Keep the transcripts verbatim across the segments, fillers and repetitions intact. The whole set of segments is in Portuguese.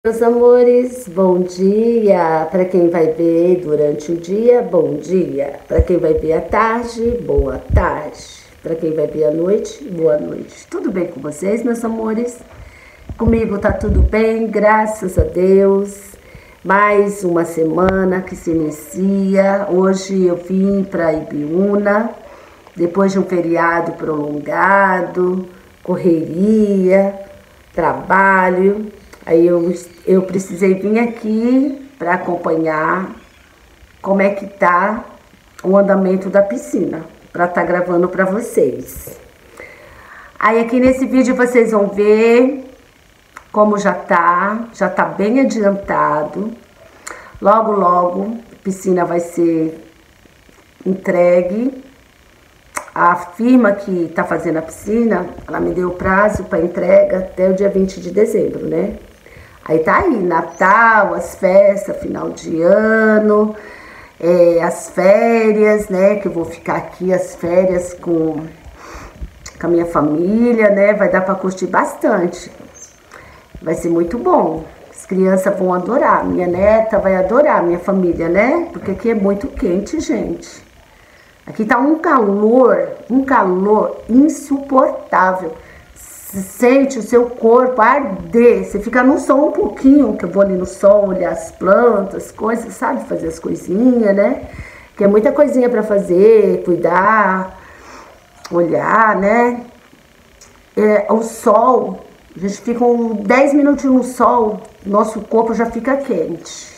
Meus amores, bom dia para quem vai ver durante o dia, bom dia. Para quem vai ver à tarde, boa tarde. Para quem vai ver à noite, boa noite. Tudo bem com vocês, meus amores? Comigo tá tudo bem, graças a Deus. Mais uma semana que se inicia. Hoje eu vim para Ibiúna, depois de um feriado prolongado, correria, trabalho. Aí eu, eu precisei vir aqui para acompanhar como é que tá o andamento da piscina, para estar tá gravando para vocês. Aí aqui nesse vídeo vocês vão ver como já tá, já tá bem adiantado. Logo, logo a piscina vai ser entregue. A firma que tá fazendo a piscina, ela me deu prazo para entrega até o dia vinte de dezembro, né? Aí tá aí, Natal, as festas, final de ano, é, as férias, né? Que eu vou ficar aqui, as férias com, com a minha família, né? Vai dar pra curtir bastante. Vai ser muito bom. As crianças vão adorar, minha neta vai adorar, minha família, né? Porque aqui é muito quente, gente. Aqui tá um calor, um calor insuportável. Você sente o seu corpo arder, você fica no sol um pouquinho, que eu vou ali no sol olhar as plantas, coisas, sabe? Fazer as coisinhas, né? Que é muita coisinha pra fazer, cuidar, olhar, né? É, o sol, a gente fica uns dez minutinhos no sol, nosso corpo já fica quente.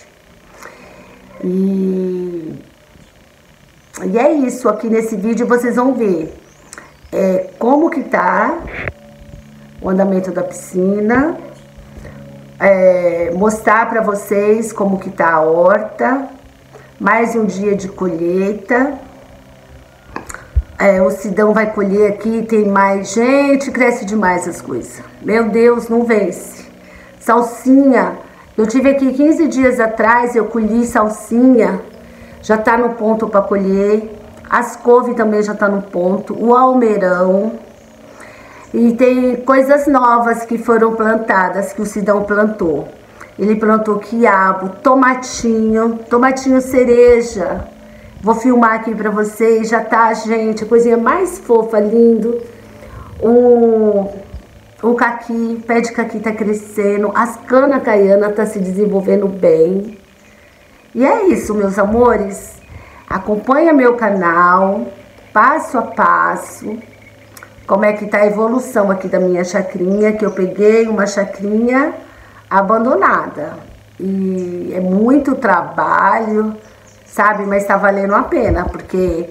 E... E é isso, aqui nesse vídeo vocês vão ver é, como que tá o andamento da piscina, é, mostrar para vocês como que tá a horta, mais um dia de colheita, é, o Sidão vai colher aqui, tem mais, gente, cresce demais as coisas, meu Deus, não vence. Salsinha, eu tive aqui quinze dias atrás, eu colhi salsinha, já tá no ponto para colher, as couve também já tá no ponto, o almeirão, e tem coisas novas que foram plantadas, que o Sidão plantou. Ele plantou quiabo, tomatinho, tomatinho cereja. Vou filmar aqui para vocês, já tá, gente, a coisinha mais fofa, lindo. O, o caqui, pé de caqui tá crescendo, as cana caiana tá se desenvolvendo bem. E é isso, meus amores, acompanha meu canal, passo a passo, como é que tá a evolução aqui da minha chacrinha, que eu peguei uma chacrinha abandonada. E é muito trabalho, sabe, mas tá valendo a pena, porque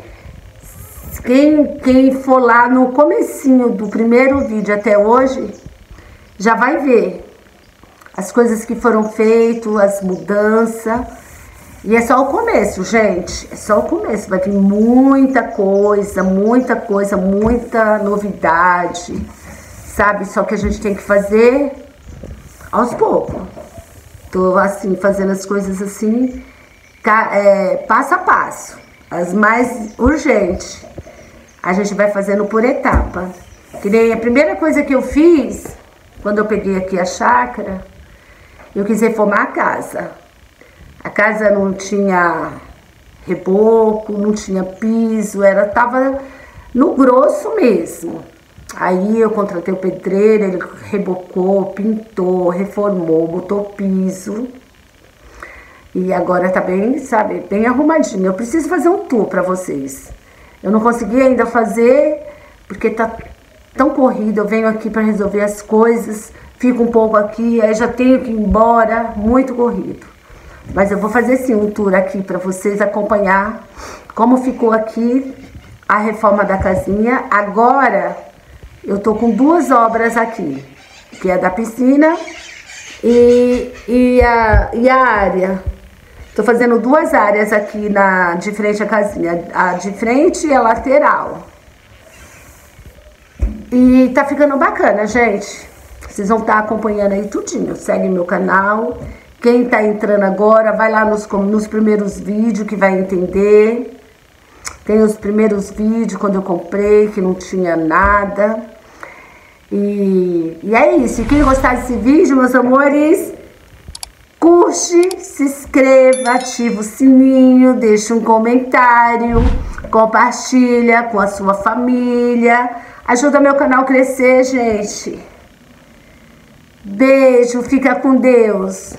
quem, quem for lá no comecinho do primeiro vídeo até hoje, já vai ver as coisas que foram feitas, as mudanças. E é só o começo, gente, é só o começo, vai vir muita coisa, muita coisa, muita novidade, sabe? Só que a gente tem que fazer aos poucos. Tô, assim, fazendo as coisas assim, é, passo a passo, as mais urgentes. A gente vai fazendo por etapa. Que nem a primeira coisa que eu fiz, quando eu peguei aqui a chácara, eu quis reformar a casa. A casa não tinha reboco, não tinha piso, era, tava no grosso mesmo. Aí eu contratei o pedreiro, ele rebocou, pintou, reformou, botou piso. E agora tá bem, sabe, bem arrumadinho. Eu preciso fazer um tour pra vocês. Eu não consegui ainda fazer, porque tá tão corrido. Eu venho aqui pra resolver as coisas, fico um pouco aqui, aí já tenho que ir embora, muito corrido. Mas eu vou fazer sim um tour aqui para vocês acompanhar como ficou aqui a reforma da casinha. Agora eu tô com duas obras aqui, que é a da piscina e, e, a, e a área. Tô fazendo duas áreas aqui na, de frente à casinha, a de frente e a lateral. E tá ficando bacana, gente. Vocês vão estar acompanhando aí tudinho. Segue meu canal. Quem tá entrando agora, vai lá nos, nos primeiros vídeos que vai entender. Tem os primeiros vídeos quando eu comprei, que não tinha nada. E, e é isso. E quem gostar desse vídeo, meus amores, curte, se inscreva, ativa o sininho, deixa um comentário, compartilha com a sua família. Ajuda meu canal a crescer, gente. Beijo, fica com Deus.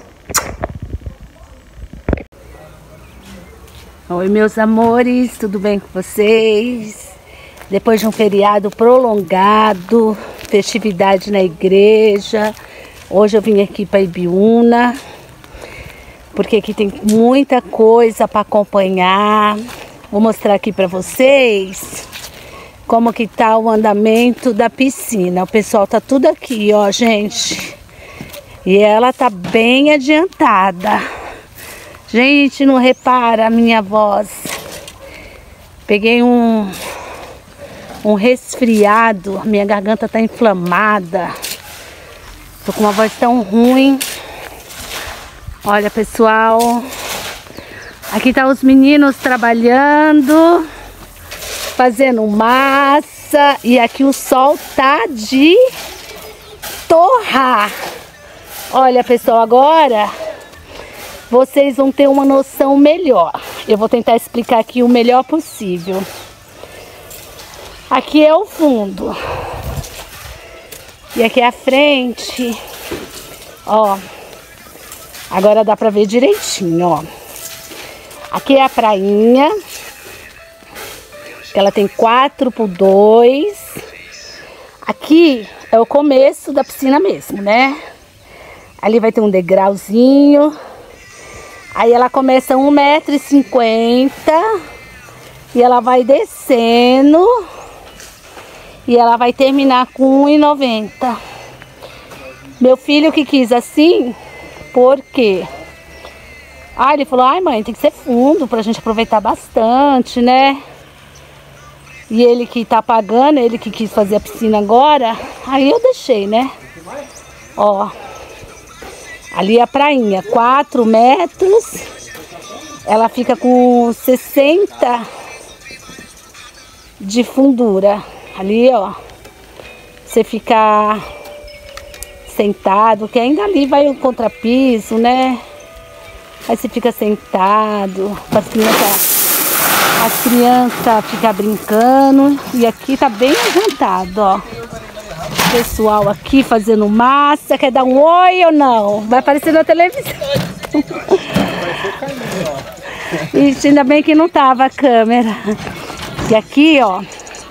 Oi, meus amores, tudo bem com vocês? Depois de um feriado prolongado, festividade na igreja, hoje eu vim aqui para Ibiúna, porque aqui tem muita coisa para acompanhar. Vou mostrar aqui para vocês como que tá o andamento da piscina. O pessoal tá tudo aqui, ó, gente. E ela tá bem adiantada. Gente, não repara a minha voz. Peguei um, um resfriado. Minha garganta tá inflamada. Tô com uma voz tão ruim. Olha, pessoal. Aqui tá os meninos trabalhando, fazendo massa. E aqui o sol tá de torrar. Olha, pessoal, agora vocês vão ter uma noção melhor. Eu vou tentar explicar aqui o melhor possível. Aqui é o fundo. E aqui é a frente. Ó. Agora dá pra ver direitinho, ó. Aqui é a prainha. Que ela tem quatro por dois. Aqui é o começo da piscina mesmo, né? Ali vai ter um degrauzinho. Aí ela começa um metro e cinquenta e ela vai descendo e ela vai terminar com um e noventa. Meu filho que quis assim, por quê? Ah, ele falou, ai mãe, tem que ser fundo pra gente aproveitar bastante, né? E ele que tá pagando, ele que quis fazer a piscina agora, aí eu deixei, né? Ó. Ali é a prainha, quatro metros, ela fica com sessenta de fundura. Ali, ó, você fica sentado, que ainda ali vai o contrapiso, né? Aí você fica sentado, as crianças, as crianças ficam brincando. E aqui tá bem adiantado, ó. Pessoal aqui fazendo massa. Quer dar um oi ou não? Vai aparecer na televisão. Ixi, ainda bem que não tava a câmera. E aqui, ó.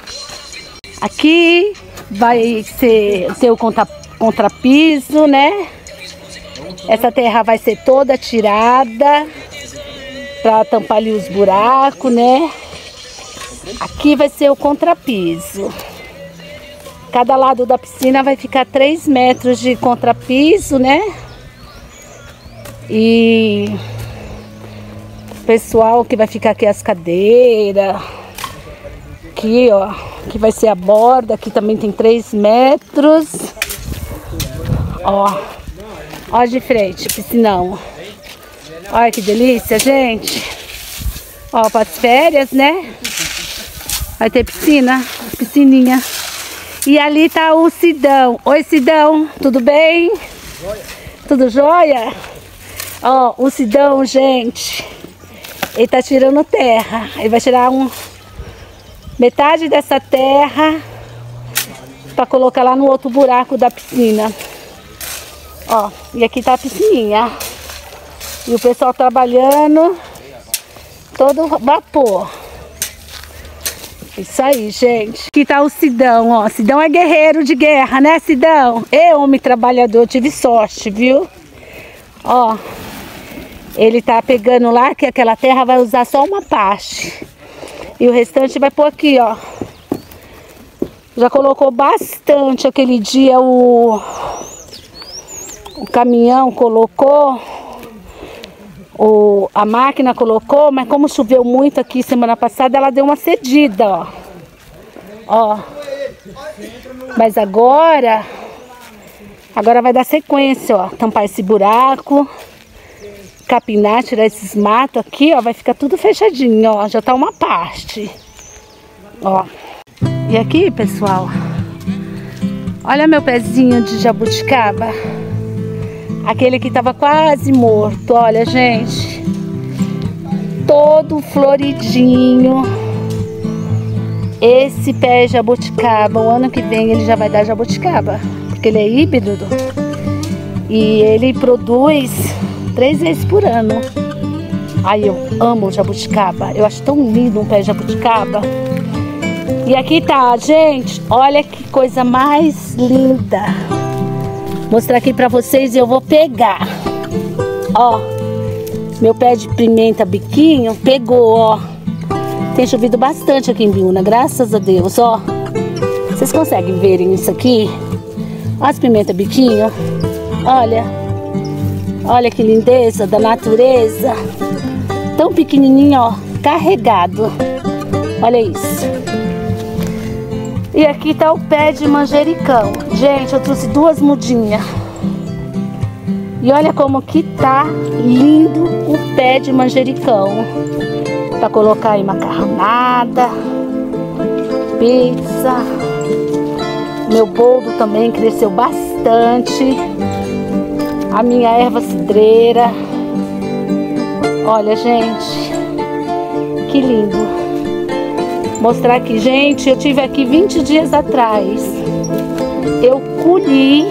Aqui vai ser, ser o contra, contrapiso, né? Essa terra vai ser toda tirada pra tampar ali os buracos, né? Aqui vai ser o contrapiso. Cada lado da piscina vai ficar três metros de contrapiso, né? E o pessoal que vai ficar aqui as cadeiras. Aqui, ó, que vai ser a borda. Aqui também tem três metros. Ó, ó de frente, piscinão. Olha que delícia, gente. Ó, para as férias, né? Vai ter piscina, piscininha. E ali tá o Sidão. Oi, Sidão, tudo bem? Joia. Tudo jóia? Ó, o Sidão, gente, ele tá tirando terra. Ele vai tirar um, metade dessa terra pra colocar lá no outro buraco da piscina. Ó, e aqui tá a piscininha. E o pessoal trabalhando, todo vapor. Isso aí, gente. Aqui tá o Sidão, ó. Sidão é guerreiro de guerra, né, Sidão? É homem trabalhador, tive sorte, viu? Ó, ele tá pegando lá, que aquela terra vai usar só uma parte. E o restante vai pôr aqui, ó. Já colocou bastante aquele dia o... O caminhão colocou... O, a máquina colocou, mas como choveu muito aqui semana passada, ela deu uma cedida, ó. Ó. Mas agora, agora vai dar sequência, ó. Tampar esse buraco, capinar, tirar esses matos aqui, ó. Vai ficar tudo fechadinho, ó. Já tá uma parte. Ó. E aqui, pessoal, olha meu pezinho de jabuticaba. Aquele que tava quase morto, olha, gente. Todo floridinho. Esse pé é jabuticaba, o ano que vem ele já vai dar jabuticaba, porque ele é híbrido e ele produz três vezes por ano. Ai, eu amo jabuticaba, eu acho tão lindo um pé de jabuticaba. E aqui tá, gente, olha que coisa mais linda. Vou mostrar aqui pra vocês e eu vou pegar. Ó, meu pé de pimenta biquinho pegou, ó. Tem chovido bastante aqui em Biúna, graças a Deus, ó. Vocês conseguem verem isso aqui? Olha as pimenta biquinho. Olha. Olha que lindeza da natureza. Tão pequenininho, ó. Carregado. Olha isso. E aqui tá o pé de manjericão. Gente, eu trouxe duas mudinhas. E olha como que tá lindo o pé de manjericão. Para colocar em macarronada, pizza. Meu boldo também cresceu bastante. A minha erva cidreira. Olha, gente, que lindo. Mostrar aqui, gente, eu tive aqui vinte dias atrás. Eu colhi.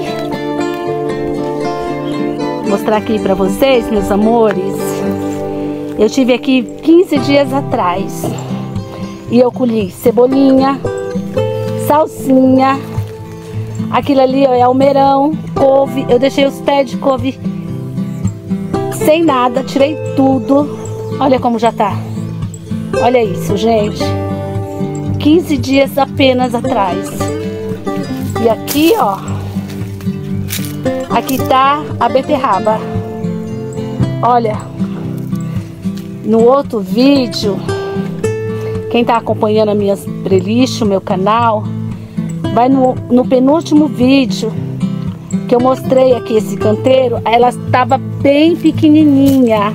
Mostrar aqui para vocês, meus amores. Eu tive aqui quinze dias atrás e eu colhi cebolinha, salsinha, aquilo ali ó, é almeirão, couve. Eu deixei os pés de couve sem nada, tirei tudo. Olha como já tá. Olha isso, gente. quinze dias apenas atrás. E aqui, ó, aqui tá a beterraba. Olha. No outro vídeo, quem tá acompanhando a minha playlist, o meu canal, vai no, no penúltimo vídeo que eu mostrei aqui esse canteiro, ela estava bem pequenininha.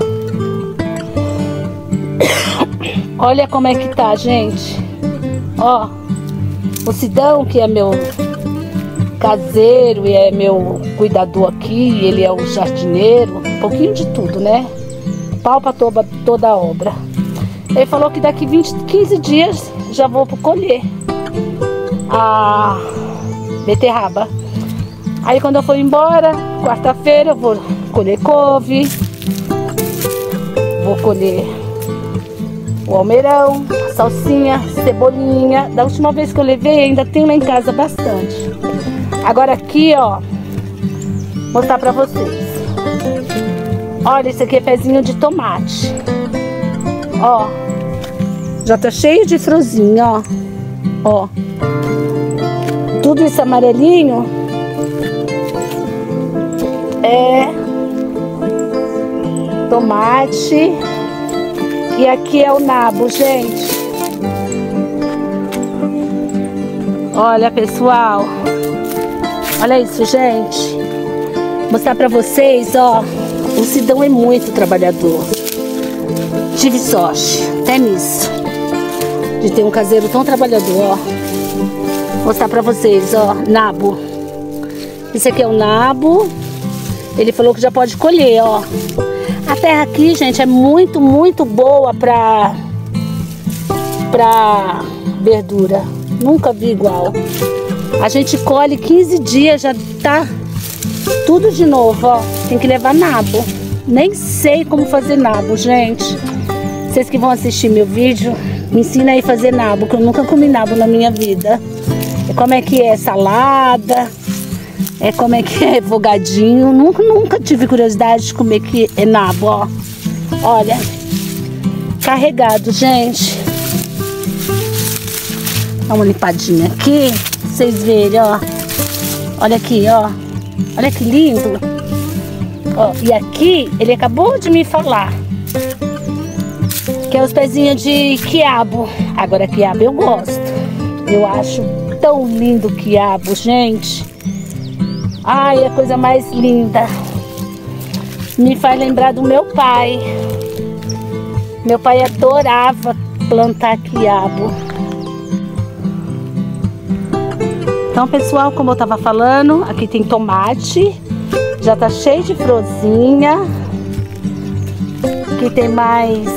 Olha como é que tá, gente. Ó, o Sidão, que é meu caseiro e é meu cuidador aqui, ele é o jardineiro, um pouquinho de tudo, né? Palpa toda, toda a obra. Ele falou que daqui vinte, quinze dias já vou colher a beterraba. Aí quando eu for embora, quarta-feira eu vou colher couve, vou colher o almeirão, salsinha, cebolinha. Da última vez que eu levei ainda tem lá em casa bastante. Agora aqui, ó, vou mostrar pra vocês. Olha, esse aqui é pezinho de tomate. Ó. Já tá cheio de fruzinho, ó. Ó. Tudo isso amarelinho é tomate. E aqui é o nabo, gente. Olha, pessoal. Olha isso, gente. Vou mostrar pra vocês, ó. O Sidão é muito trabalhador. Tive sorte, até nisso, de ter um caseiro tão trabalhador, ó. Vou mostrar pra vocês, ó, nabo. Esse aqui é o nabo. Ele falou que já pode colher, ó. A terra aqui, gente, é muito, muito boa pra, pra verdura. Nunca vi igual. A gente colhe quinze dias, já tá tudo de novo, ó. Tem que levar nabo. Nem sei como fazer nabo, gente. Vocês que vão assistir meu vídeo, me ensina aí a fazer nabo, que eu nunca comi nabo na minha vida. É como é que é salada, é como é que é refogadinho. Nunca, nunca tive curiosidade de comer que é nabo, ó. Olha, carregado, gente. Dá uma limpadinha aqui, pra vocês verem, ó. Olha aqui, ó. Olha que lindo. Ó, e aqui, ele acabou de me falar que é os pezinhos de quiabo. Agora, quiabo eu gosto. Eu acho tão lindo o quiabo, gente. Ai, é a coisa mais linda. Me faz lembrar do meu pai. Meu pai adorava plantar quiabo. Então, pessoal, como eu tava falando, aqui tem tomate. Já tá cheio de florzinha. Aqui tem mais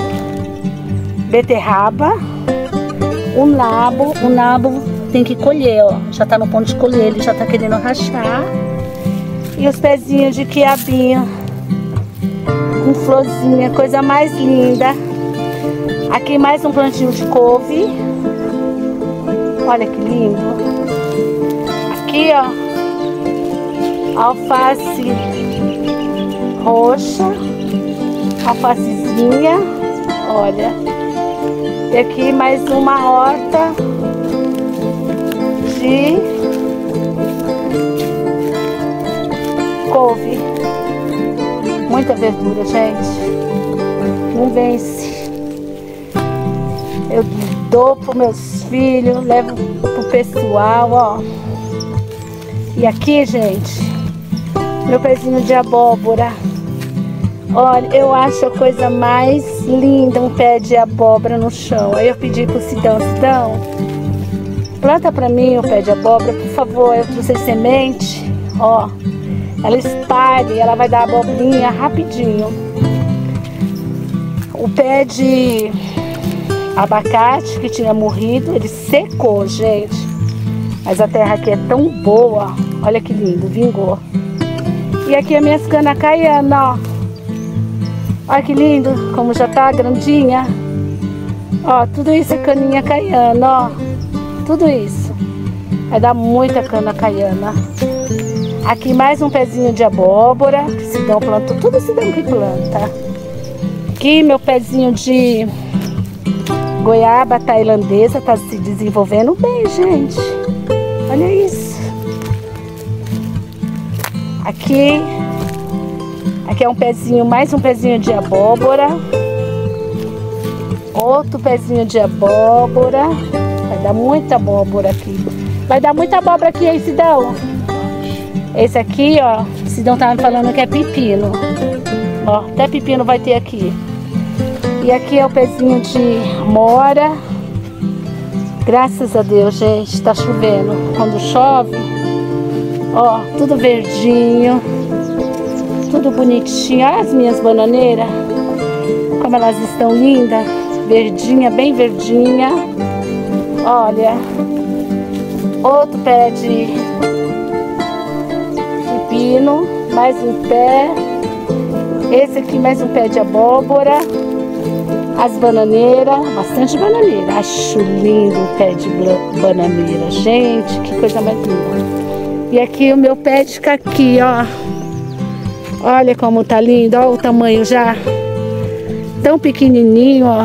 beterraba. O nabo, o nabo tem que colher, ó. Já tá no ponto de colher, ele já tá querendo rachar. E os pezinhos de quiabinho com florzinha, coisa mais linda. Aqui mais um plantinho de couve. Olha que lindo. Aqui, ó, alface roxa, alfacezinha, olha. E aqui mais uma horta de couve. Muita verdura, gente. Não vence. Eu dou para meus filhos, levo pro pessoal, ó. E aqui, gente, meu pezinho de abóbora. Olha, eu acho a coisa mais linda um pé de abóbora no chão. Aí eu pedi pro Sidão, Sidão, planta pra mim o pé de abóbora, por favor. Eu trouxe semente, ó. Ela espalha, ela vai dar abobrinha rapidinho. O pé de abacate que tinha morrido, ele secou, gente. Mas a terra aqui é tão boa. Olha que lindo, vingou. E aqui as minhas canas caiando, ó. Olha que lindo, como já tá grandinha. Ó, tudo isso é caninha caiana, ó. Tudo isso. Vai dar muita cana caiana. Aqui mais um pezinho de abóbora, que Sidão plantou, tudo Sidão que planta. Aqui meu pezinho de goiaba tailandesa, tá se desenvolvendo bem, gente. Olha isso. Aqui, aqui é um pezinho, mais um pezinho de abóbora. Outro pezinho de abóbora. Vai dar muita abóbora aqui. Vai dar muita abóbora aqui, hein, Sidão? Esse aqui, ó, o Sidão tava me falando que é pepino. Ó, até pepino vai ter aqui. E aqui é o pezinho de mora. Graças a Deus, gente, tá chovendo. Quando chove, ó, tudo verdinho, tudo bonitinho. Olha as minhas bananeiras, como elas estão lindas. Verdinha, bem verdinha. Olha, outro pé de pepino, mais um pé. Esse aqui mais um pé de abóbora. As bananeiras, bastante bananeira. Acho lindo o pé de bananeira. Gente, que coisa mais linda. E aqui o meu pé de caqui, ó. Olha como tá lindo, ó o tamanho já. Tão pequenininho, ó.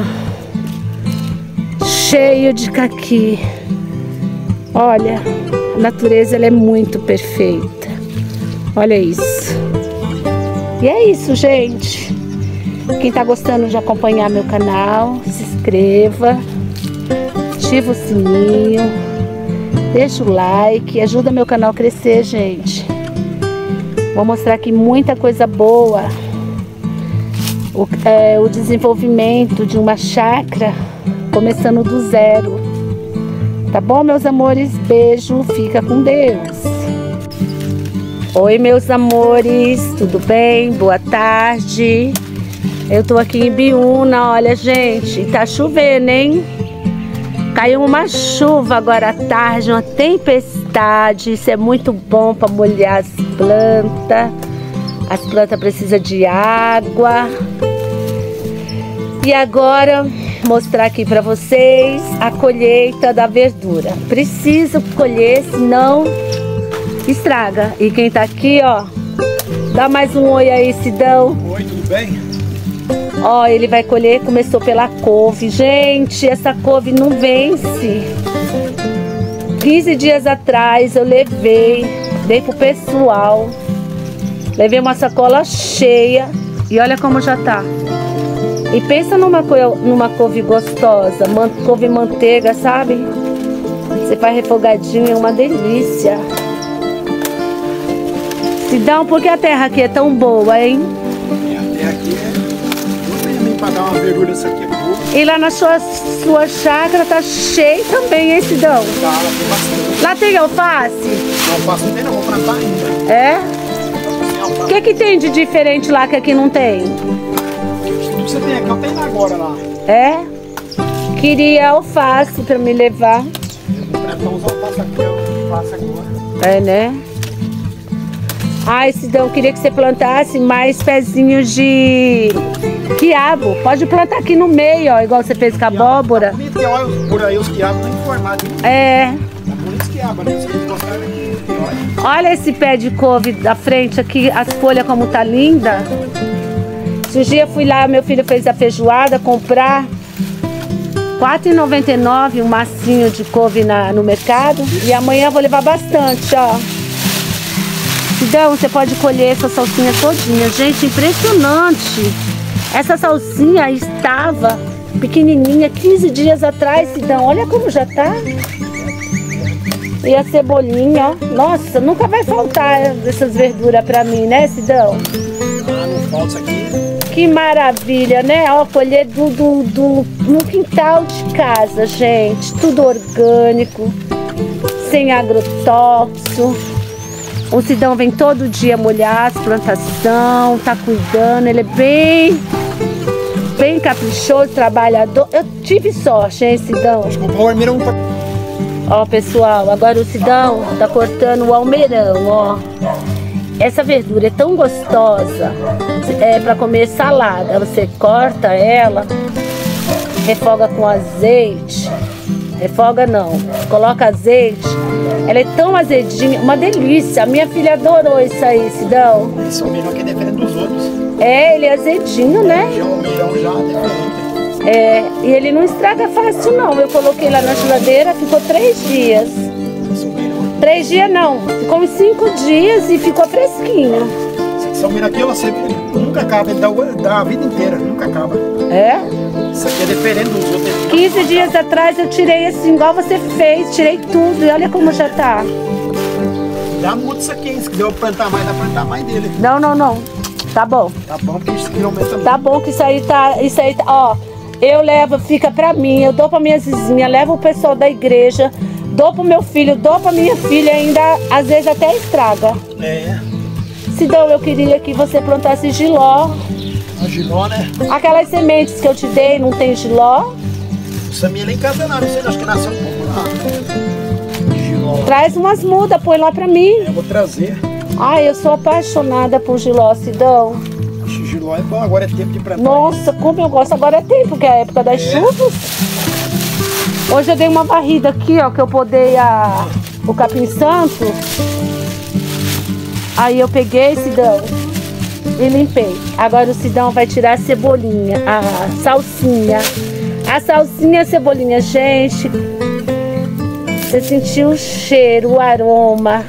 Cheio de caqui. Olha, a natureza ela é muito perfeita. Olha isso. E é isso, gente. Quem tá gostando de acompanhar meu canal, se inscreva, ativa o sininho, deixa o like, ajuda meu canal a crescer, gente. Vou mostrar aqui muita coisa boa. O, é, o desenvolvimento de uma chácara começando do zero. Tá bom, meus amores? Beijo, fica com Deus. Oi, meus amores, tudo bem? Boa tarde. Eu tô aqui em Biúna, olha, gente, tá chovendo, hein? Caiu uma chuva agora à tarde, uma tempestade. Isso é muito bom para molhar as plantas. As plantas precisam de água. E agora, mostrar aqui para vocês a colheita da verdura. Preciso colher, senão estraga. E quem tá aqui, ó, dá mais um oi aí, Sidão. Oi, tudo bem? Ó, ele vai colher, começou pela couve. Gente, essa couve não vence. quinze dias atrás eu levei, dei pro pessoal. Levei uma sacola cheia e olha como já tá. E pensa numa, numa couve gostosa, man, couve manteiga, sabe? Você faz refogadinho, é uma delícia. Sidão, por que a terra aqui é tão boa, hein? A terra aqui é... Pra dar uma verdura, essa aqui é boa. E lá na sua, sua chácara tá cheio também, hein, Sidão? Tá, lá tem bastante. Lá tem alface? Não, alface não tem não, vou plantar ainda. É? Tem O que que tem de diferente lá que aqui não tem? Tudo que você tem aqui, eu tenho agora lá. É? Queria alface pra me levar. Eu vou preparar uns alface aqui, eu faço agora. É, né? Ai, Sidão, queria que você plantasse mais pezinhos de quiabo. Pode plantar aqui no meio, ó, igual você fez com a abóbora. Tá bonito que olha por aí os quiabos não informados. É. Tá bonito os quiabos, né? Vocês gostaram aqui, olha. Olha esse pé de couve da frente aqui, as folhas como tá linda. Esse dia fui lá, meu filho fez a feijoada, comprar quatro reais e noventa e nove centavos um massinho de couve na, no mercado. E amanhã eu vou levar bastante, ó. Sidão, você pode colher essa salsinha todinha. Gente, impressionante. Essa salsinha estava pequenininha quinze dias atrás, Sidão. Olha como já tá. E a cebolinha, ó. Nossa, nunca vai faltar essas verduras pra mim, né, Sidão? Ah, não falta isso aqui. Que maravilha, né? Ó, colher do, do, do, no quintal de casa, gente. Tudo orgânico, sem agrotóxico. O Sidão vem todo dia molhar as plantações, tá cuidando. Ele é bem, bem caprichoso, trabalhador. Eu tive sorte, hein, Sidão? Acho que o almeirão tá... Ó, pessoal, agora o Sidão tá cortando o almeirão, ó. Essa verdura é tão gostosa, é para comer salada. Você corta ela, refoga com azeite. Refoga não, coloca azeite. Ela é tão azedinha, uma delícia. A minha filha adorou isso aí, Sidão. Esse almeirão aqui é diferente dos outros. É, ele é azedinho, né? E o almeirão já é diferente. É, e ele não estraga fácil não. Eu coloquei lá na geladeira, ficou três dias. Três dias não, ficou uns cinco dias e ficou fresquinho. Esse almeirão aqui, ela sempre, nunca acaba, ele dá, dá a vida inteira, nunca acaba. É? Isso aqui é diferente dos outros. quinze dias atrás eu tirei assim, igual você fez, tirei tudo e olha como já tá. Dá muito isso aqui, hein? Se quiser plantar mais, dá pra plantar mais dele. Não, não, não. Tá bom. Tá bom, porque isso aqui aumenta muito. Tá bom que isso aí tá, isso aí tá, ó. Eu levo, fica pra mim, eu dou pra minha vizinha, levo o pessoal da igreja, dou pro meu filho, dou pra minha filha, ainda às vezes até estraga. É. Sidão, eu queria que você plantasse giló. A giló, né? Aquelas sementes que eu te dei, não tem giló? Essa minha lá em casa não, não sei, acho que nasceu um pouco lá. Giló. Traz umas mudas, põe lá pra mim. Eu vou trazer. Ai, eu sou apaixonada por giló, Sidão. Acho que giló é bom, agora é tempo de plantar. Nossa, como eu gosto. Agora é tempo, que é a época das É. chuvas. Hoje eu dei uma varrida aqui, ó, que eu podei a, o capim santo. Aí eu peguei, Sidão, e limpei. Agora o Sidão vai tirar a cebolinha, a salsinha. A salsinha e a cebolinha, gente. Você sentiu o cheiro, o aroma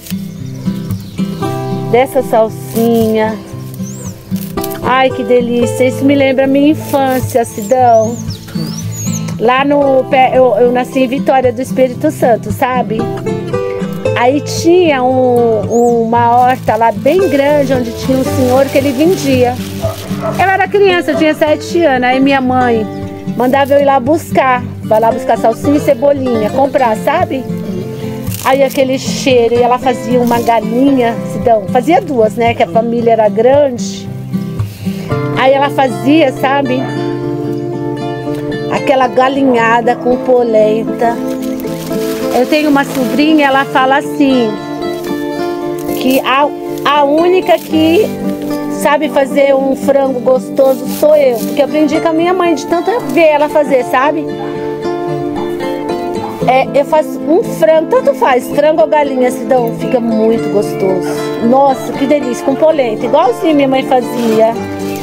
dessa salsinha. Ai, que delícia. Isso me lembra a minha infância, Sidão. Lá no... Eu, eu nasci em Vitória do Espírito Santo, sabe? Aí tinha um, uma horta lá bem grande, onde tinha um senhor que ele vendia. Eu era criança, eu tinha sete anos. Aí minha mãe mandava eu ir lá buscar. Vai lá buscar salsinha e cebolinha, comprar, sabe? Aí aquele cheiro, e ela fazia uma galinha, Sidão, fazia duas, né? Que a família era grande. Aí ela fazia, sabe? Aquela galinhada com polenta. Eu tenho uma sobrinha, ela fala assim, que a, a única que sabe fazer um frango gostoso sou eu. Porque eu aprendi com a minha mãe, de tanto ver ela fazer, sabe? É, eu faço um frango, tanto faz, frango ou galinha, Sidão, fica muito gostoso. Nossa, que delícia, com polenta, igualzinho minha mãe fazia.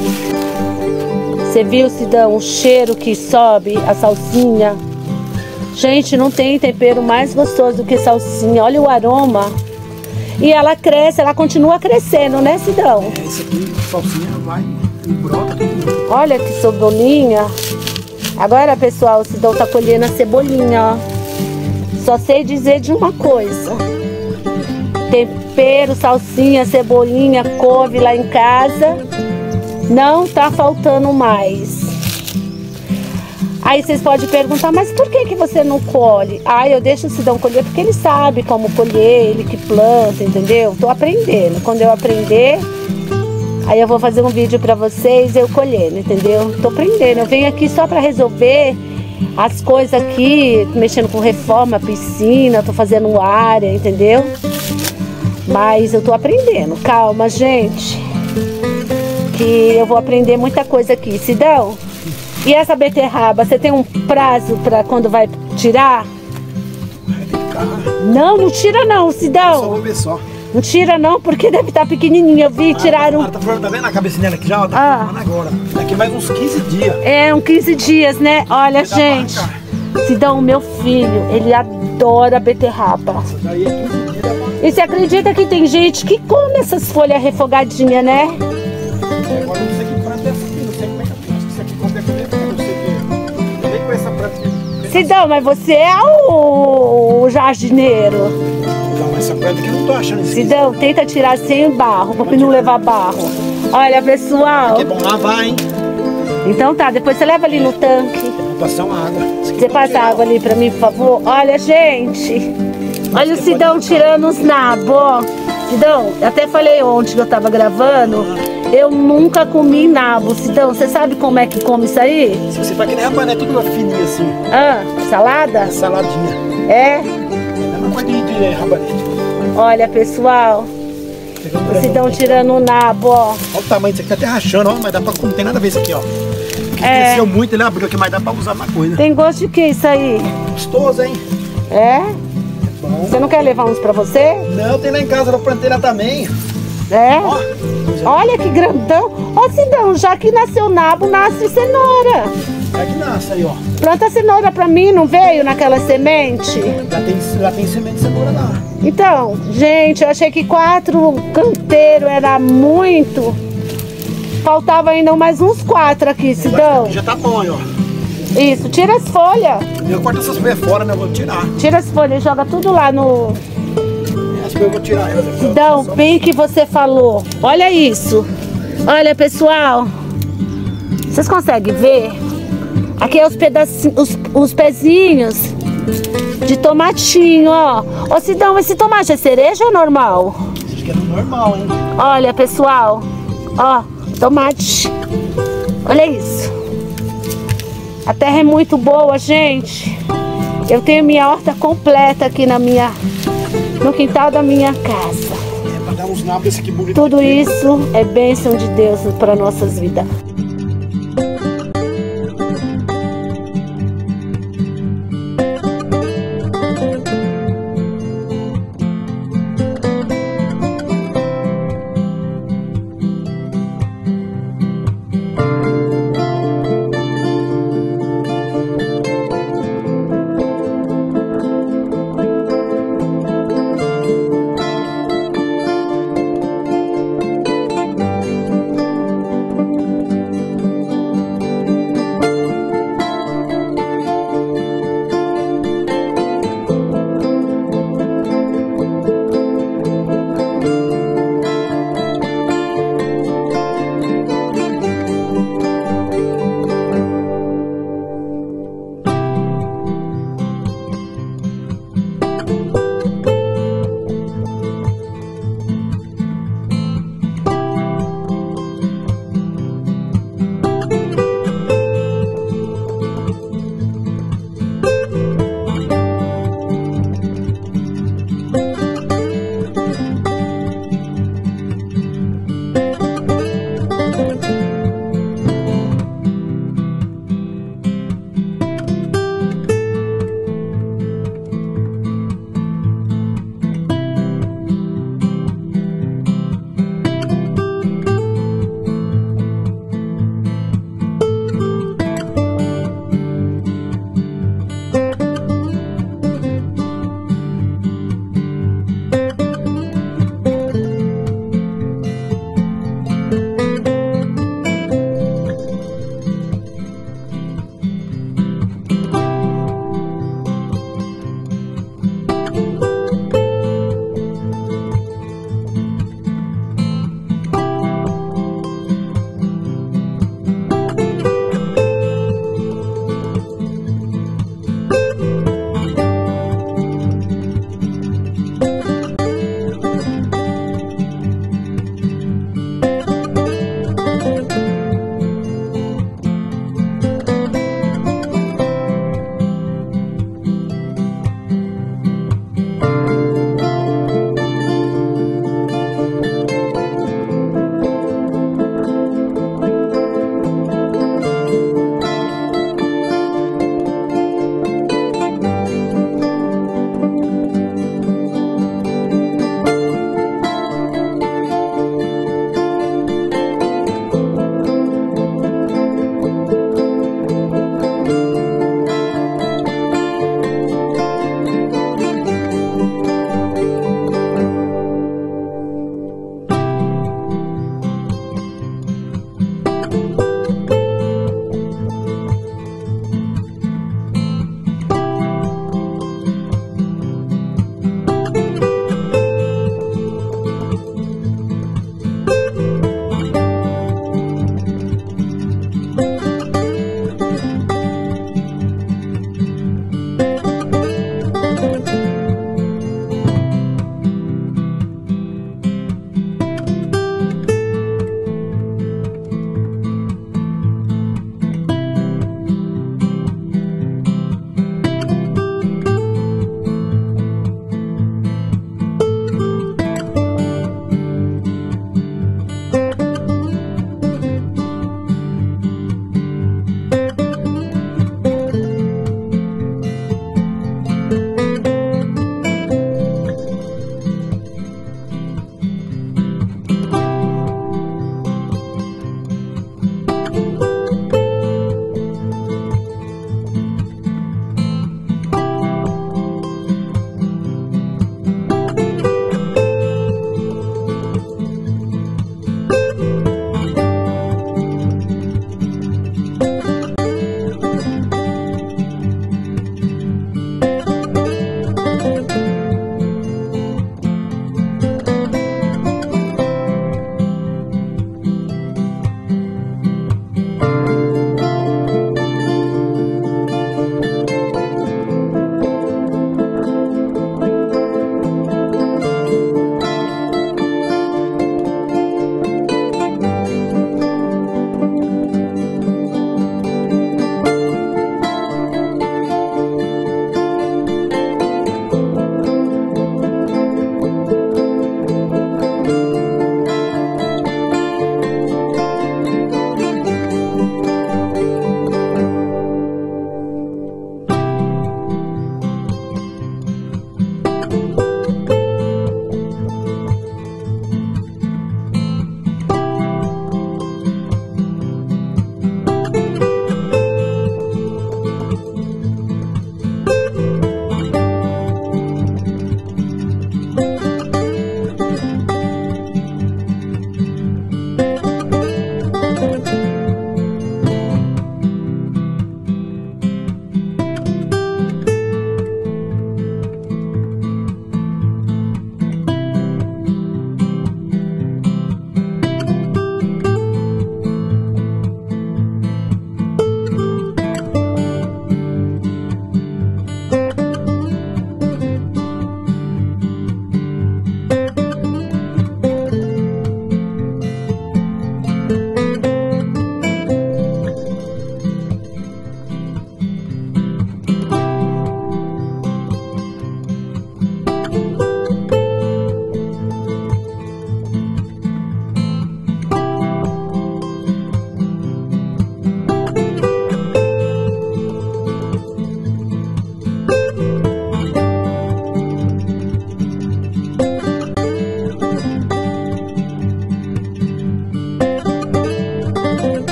Você viu, Sidão, o cheiro que sobe, a salsinha? Gente, não tem tempero mais gostoso do que salsinha. Olha o aroma. E ela cresce, ela continua crescendo, né, Sidão? É, esse aqui, salsinha, vai e brota tudo. Olha que cebolinha. Agora, pessoal, o Sidão tá colhendo a cebolinha, ó. Só sei dizer de uma coisa. Tempero, salsinha, cebolinha, couve lá em casa. Não tá faltando mais. Aí vocês podem perguntar, mas por que que você não colhe? Ah, eu deixo o Sidão colher porque ele sabe como colher, ele que planta, entendeu? Tô aprendendo. Quando eu aprender, aí eu vou fazer um vídeo pra vocês, eu colhendo, entendeu? Tô aprendendo. Eu venho aqui só pra resolver as coisas aqui, mexendo com reforma, piscina, tô fazendo área, entendeu? Mas eu tô aprendendo. Calma, gente. Que eu vou aprender muita coisa aqui. Sidão, e essa beterraba, você tem um prazo pra quando vai tirar? Não, não tira não, Sidão. Só vou ver só. Não tira não, porque deve estar pequenininha. Eu vi, ah, tiraram... Tá, tá, tá vendo a cabecinha dela aqui já? Ó, tá ah. formando agora. Daqui mais uns quinze dias. É, uns quinze dias, né? Olha, gente. Sidão, meu filho, ele adora beterraba. Isso daí é quinze dias da vaca. E você acredita que tem gente que come essas folhas refogadinhas, né? Agora não sei que planta é essa aqui, não sei como é que eu acho que isso aqui compra comer, porque eu não sei que... Eu nem com essa planta aqui. Sidão, mas você é o, o jardineiro. Não, essa planta aqui eu não tô achando isso. Sidão, tenta tirar sem barro, pra não levar barro. Olha, pessoal. Aqui é bom lavar, hein? Então tá, depois você leva ali no tanque. Vou passar uma água. Você passa água ali pra mim, por favor? Olha, gente. Olha o Sidão tirando os nabos, ó. Sidão, eu até falei ontem que eu tava gravando. Eu nunca comi nabo, Sidão. Você sabe como é que come isso aí? Se você vai que nem rabané, tudo fininho assim. Ah, salada? É saladinha. É? É uma coisa de, de rabané. Olha, pessoal. O Sidão tirando o nabo, ó. Olha o tamanho disso aqui, tá até rachando, ó. Mas dá pra comer, não tem nada a ver isso aqui, ó. Porque é. Cresceu muito, ele abriu aqui, mas dá pra usar uma coisa. Tem gosto de que isso aí? Gostoso, hein? É? Bom. Você não quer levar uns pra você? Não, tem lá em casa, eu plantei lá também. É? Ó. Olha que grandão. Ó, Sidão, já que nasceu nabo, nasce cenoura. É que nasce aí, ó. Planta cenoura pra mim, não veio naquela semente? Lá tem, lá tem semente de cenoura lá. Então, gente, eu achei que quatro canteiros era muito. Faltava ainda mais uns quatro aqui, Sidão. Já tá bom aí, ó. Isso, tira as folhas. Eu corto essas folhas fora, né? Eu vou tirar. Tira as folhas, joga tudo lá no... As folhas eu vou tirar. Sidão, bem que você falou. Olha isso. Olha, pessoal. Vocês conseguem ver? Aqui é os pedacinhos, os, os pezinhos de tomatinho, ó. Ô, Sidão, esse tomate é cereja ou normal? Acho que é normal, hein? Olha, pessoal. Ó, tomate. Olha isso. A terra é muito boa, gente. Eu tenho minha horta completa aqui na minha, no quintal da minha casa. É, pra dar uns nabos desse aqui bonito. Tudo isso é bênção de Deus para nossas vidas.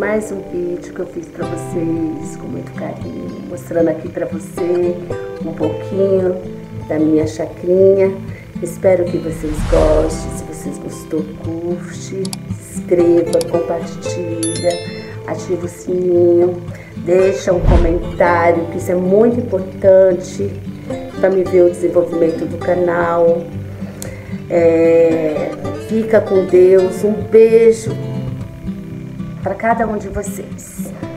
mais um vídeo que eu fiz para vocês com muito carinho, mostrando aqui para você um pouquinho da minha chacrinha. Espero que vocês gostem. Se vocês gostou, curte, se inscreva, compartilha, ativa o sininho, deixa um comentário, que isso é muito importante para me ver o desenvolvimento do canal. É, fica com Deus, um beijo para cada um de vocês.